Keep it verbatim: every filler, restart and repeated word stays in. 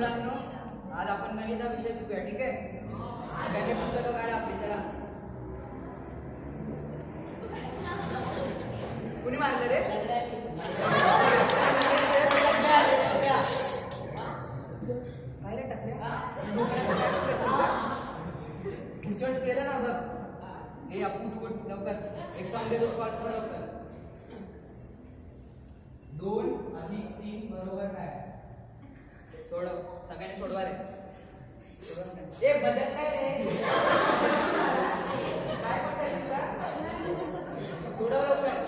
मुलांनो, आज आपण गणित हा विषय शिकूया. ठीक आहे? सगळ्यांनी पुस्तकं काढा आपली. चला. कुणी मारलं रे? काय रे टाकल्या? रिसर्च केलं ना बघ. हे आपू थोड लवकर एक सॉंग दे. दोन सॉल्व कर लवकर. दोन अधिक तीन बरोबर काय? सोडव. सगळ्यांनी सोडवा रे. ए बदल काय रे? काय म्हणताय तुला? सोडव लवकर.